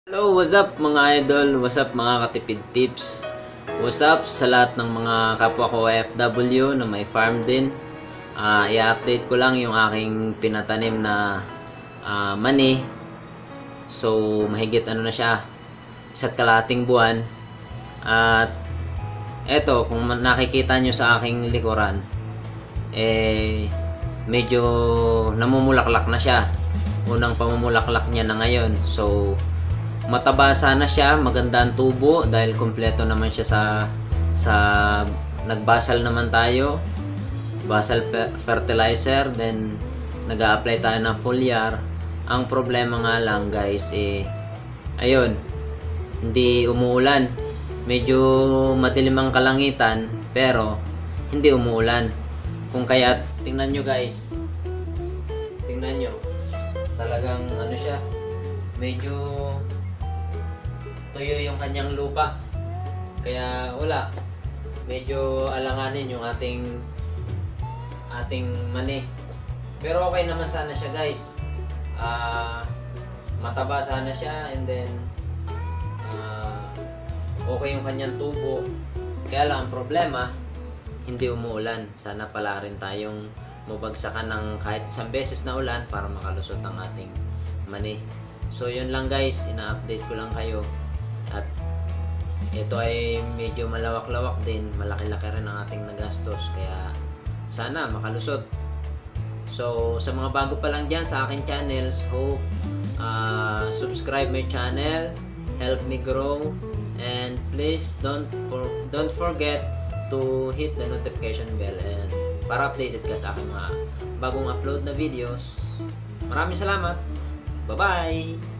Hello, what's up mga idol? What's up mga katipid tips? What's up sa lahat ng mga kapwa ko OFW na may farm din? I-update ko lang yung aking pinatanim na mani. So, mahigit ano na siya, isa't kalahating buwan. At eto, kung nakikita nyo sa aking likuran, medyo namumulaklak na siya. Unang pamumulaklak niya na ngayon. So, mataba sana siya, maganda ang tubo dahil kumpleto naman siya sa nagbasal naman tayo, basal fertilizer, then nag-a-apply tayo ng foliar. Ang problema nga lang guys, ayun, hindi umuulan. Medyo madilim ang kalangitan pero hindi umuulan. Kung kaya tingnan nyo guys, tingnan nyo, talagang ano siya, medyo tuyo yung kanyang lupa, kaya wala, medyo alanganin yung ating mani. Pero okay naman sana siya guys, mataba sana siya, and then okay yung kanyang tubo. Kaya lang ang problema, hindi umuulan. Sana pala rin tayong mabagsakan ng kahit isang beses na ulan para makalusot ang ating mani. So yun lang guys, ina-update ko lang kayo. At ito ay medyo malawak-lawak din, malaki-laki rin ang ating nagastos, kaya sana makalusot. So sa mga bago pa lang dyan sa aking channels, hope subscribe my channel, help me grow, and please don't forget to hit the notification bell and para updated ka sa aking mga bagong upload na videos. Maraming salamat. Bye bye.